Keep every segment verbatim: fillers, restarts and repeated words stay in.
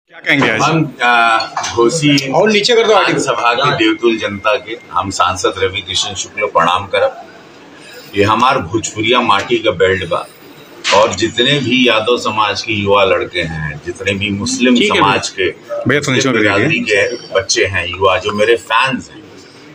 क्या कहेंगे आज? हम घोसी और नीचे कर दो सभा के देवतुल जनता के हम सांसद रवि किशन शुक्ल प्रणाम करब। ये हमार भोजपुरिया माटी का बेल्ट बा और जितने भी यादव समाज के युवा लड़के हैं, जितने भी मुस्लिम समाज के बिरादरी के बच्चे हैं, युवा जो मेरे फैंस हैं,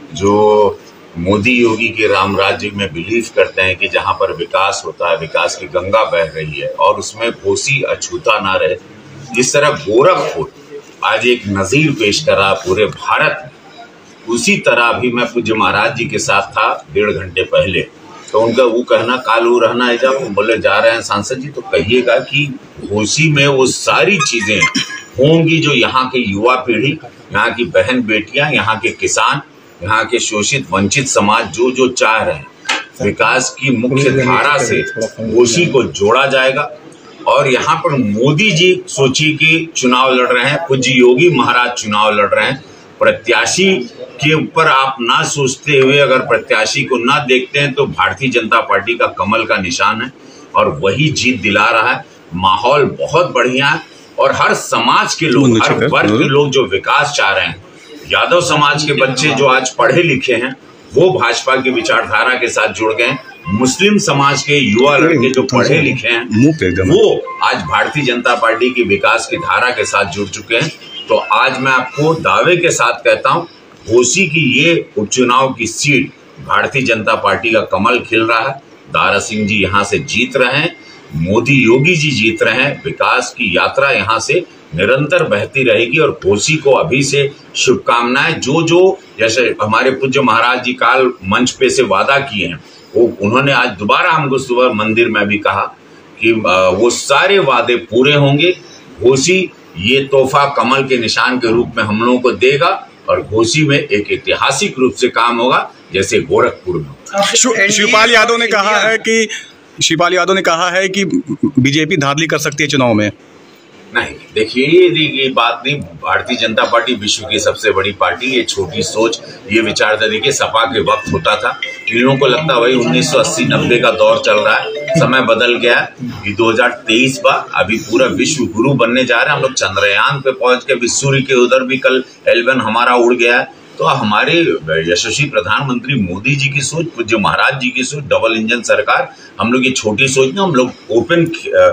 जो मोदी योगी के राम राज्य में बिलीव करते हैं कि जहां पर विकास होता है, विकास की गंगा बह रही है और उसमें घोसी अछूता ना रहे, इस तरह गोरखपुर आज एक नजीर पेश करा पूरे भारत में। उसी तरह भी मैं पूज्य महाराज जी के साथ था डेढ़ घंटे पहले, तो उनका वो कहना कालू रहना है, जब बोले जा रहे हैं सांसद जी तो कहिएगा कि घोसी में वो सारी चीजें होंगी जो यहाँ के युवा पीढ़ी, यहाँ की बहन बेटियां, यहाँ के किसान, यहाँ के शोषित वंचित समाज जो जो चाह रहे हैं विकास की मुख्य धारा से घोसी को जोड़ा जाएगा। और यहाँ पर मोदी जी सोची कि चुनाव लड़ रहे हैं, पूज्य योगी महाराज चुनाव लड़ रहे हैं, प्रत्याशी के ऊपर आप ना सोचते हुए अगर प्रत्याशी को ना देखते हैं तो भारतीय जनता पार्टी का कमल का निशान है और वही जीत दिला रहा है। माहौल बहुत बढ़िया है और हर समाज के लोग, हर वर्ग के लोग जो विकास चाह रहे हैं, यादव समाज के बच्चे जो आज पढ़े लिखे हैं वो भाजपा की विचारधारा के साथ जुड़ गए, मुस्लिम समाज के युवा लड़के जो पढ़े लिखे हैं वो आज भारतीय जनता पार्टी की विकास की धारा के साथ जुड़ चुके हैं। तो आज मैं आपको दावे के साथ कहता हूं, घोसी की ये उपचुनाव की सीट भारतीय जनता पार्टी का कमल खिल रहा है। दारा सिंह जी यहाँ से जीत रहे हैं, मोदी योगी जी जीत रहे हैं, विकास की यात्रा यहाँ से निरंतर बहती रहेगी और घोसी को अभी से शुभकामनाएं। जो जो जैसे हमारे पूज्य महाराज जी काल मंच पे से वादा किए हैं वो उन्होंने आज दोबारा हमको सुबह मंदिर में भी कहा कि वो सारे वादे पूरे होंगे। घोसी ये तोहफा कमल के निशान के रूप में हम लोगों को देगा और घोसी में एक ऐतिहासिक रूप से काम होगा जैसे गोरखपुर में। शिवपाल यादव ने कहा है कि शिवपाल यादव ने कहा है कि बीजेपी धांधली कर सकती है चुनाव में। नहीं, देखिए ये ये बात नहीं। भारतीय जनता पार्टी विश्व की सबसे बड़ी पार्टी, ये छोटी सोच, ये विचारधारा देखिए सपा के वक्त होता था, इन लोगों को लगता भाई उन्नीस सौ अस्सी नब्बे का दौर चल रहा है, समय बदल गया है, ये दो हजार तेईस बा, अभी पूरा विश्व गुरु बनने जा रहे हैं हम लोग। चंद्रयान पे पहुंच के सूर्य के उधर भी कल एलवन हमारा उड़ गया है। तो हमारे यशस्वी प्रधानमंत्री मोदी जी की सोच, पूज्य महाराज जी की सोच, डबल इंजन सरकार, हम लोग ये छोटी सोच ना, हम लोग ओपन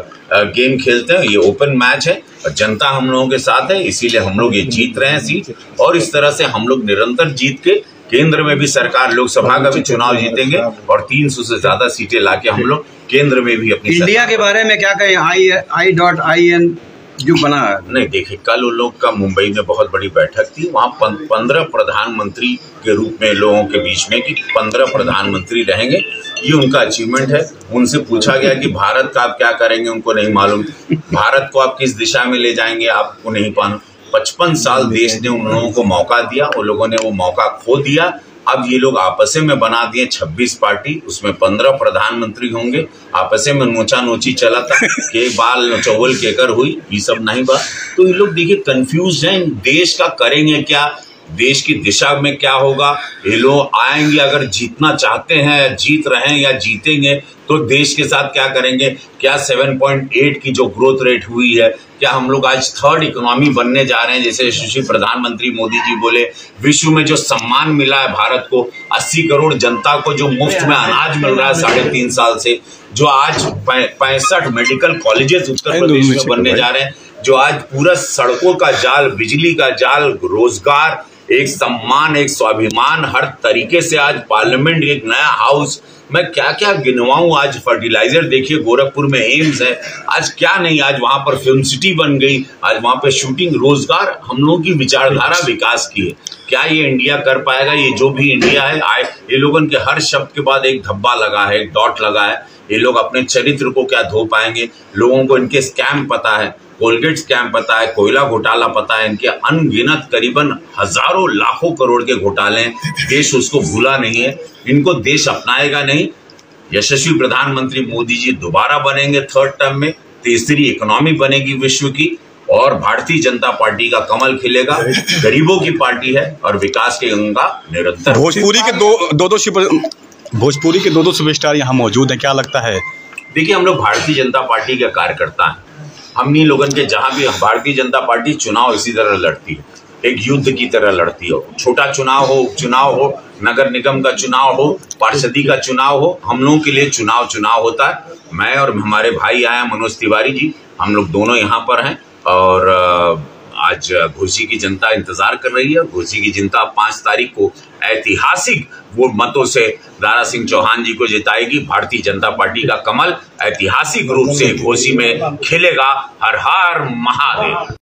गेम खेलते हैं, ये ओपन मैच है और जनता हम लोगों के साथ है, इसीलिए हम लोग ये जीत रहे हैं सीट और इस तरह से हम लोग निरंतर जीत के केंद्र में भी सरकार, लोकसभा का भी चुनाव जीतेंगे और तीन सौ से ज्यादा सीटें लाके हम लोग केंद्र में भी अपनी। इंडिया के बारे में क्या कहें? आई आई डॉट आई एन जो बना है, नहीं देखिए, कल उन लोग का मुंबई में बहुत बड़ी बैठक थी, वहाँ पंद्रह प्रधानमंत्री के रूप में लोगों के बीच में कि पंद्रह प्रधानमंत्री रहेंगे, ये उनका अचीवमेंट है। उनसे पूछा गया कि भारत का आप क्या करेंगे, उनको नहीं मालूम। भारत को आप किस दिशा में ले जाएंगे, आपको नहीं मालूम। पचपन साल देश ने उन लोगों को मौका दिया, उन लोगों ने वो मौका खो दिया। अब ये लोग आपस में बना दिए छब्बीस पार्टी, उसमें पंद्रह प्रधानमंत्री होंगे। आपस में नोचा नोची चला था कि बाल नचोवल केकर हुई, ये सब नहीं बात। तो ये लोग देखिए कंफ्यूज हैं, देश का करेंगे क्या, देश की दिशा में क्या होगा। ये लोग आएंगे, अगर जीतना चाहते हैं, जीत रहे हैं या जीतेंगे तो देश के साथ क्या करेंगे। क्या सात पॉइंट आठ की जो ग्रोथ रेट हुई है, क्या हम लोग आज थर्ड इकोनॉमी बनने जा रहे हैं, जैसे यशस्वी प्रधानमंत्री मोदी जी बोले। विश्व में जो सम्मान मिला है भारत को, अस्सी करोड़ जनता को जो मुफ्त में अनाज मिल रहा है साढ़े तीन साल से, जो आज पैंसठ मेडिकल कॉलेजेस उत्तर प्रदेश में बनने जा रहे हैं, जो आज पूरा सड़कों का जाल, बिजली का जाल, रोजगार, एक सम्मान, एक स्वाभिमान, हर तरीके से आज पार्लियामेंट, एक नया हाउस, मैं क्या क्या गिनवाऊं। आज फर्टिलाइजर देखिए, गोरखपुर में एम्स है, आज क्या नहीं, आज वहां पर फिल्म सिटी बन गई, आज वहां पे शूटिंग, रोजगार, हम लोगों की विचारधारा विकास की है। क्या ये इंडिया कर पाएगा? ये जो भी इंडिया है, आए ये लोगों के हर शब्द के बाद एक धब्बा लगा है, एक डॉट लगा है। ये लोग अपने चरित्र को क्या धो पाएंगे? लोगों को इनके स्कैम पता है, कोलगेट स्कैम पता है, कोयला घोटाला पता है, इनके अनगिनत करीबन हजारों लाखों करोड़ के घोटाले हैं, देश उसको भूला नहीं है, इनको देश अपनाएगा नहीं। यशस्वी प्रधानमंत्री मोदी जी दोबारा बनेंगे थर्ड टर्म में, तीसरी इकोनॉमी बनेगी विश्व की और भारतीय जनता पार्टी का कमल खिलेगा। गरीबों की पार्टी है और विकास की गंगा निरंतर। भोजपुरी के दो दो दो भोजपुरी के दो दो सुपरस्टार यहाँ मौजूद हैं, क्या लगता है? देखिए, हम लोग भारतीय जनता पार्टी के कार्यकर्ता हैं हमनी लोगन के जहां भी भारतीय जनता पार्टी चुनाव इसी तरह लड़ती है, एक युद्ध की तरह लड़ती हो। छोटा चुनाव हो, उपचुनाव हो, नगर निगम का चुनाव हो, पार्षदी का चुनाव हो, हम लोगों के लिए चुनाव चुनाव होता है। मैं और हमारे भाई आए मनोज तिवारी जी, हम लोग दोनों यहाँ पर हैं और आज घोसी की जनता इंतजार कर रही है। घोसी की जनता पांच तारीख को ऐतिहासिक वोट मतों से दारा सिंह चौहान जी को जिताएगी। भारतीय जनता पार्टी का कमल ऐतिहासिक रूप से घोसी में खिलेगा। हर हर महादेव।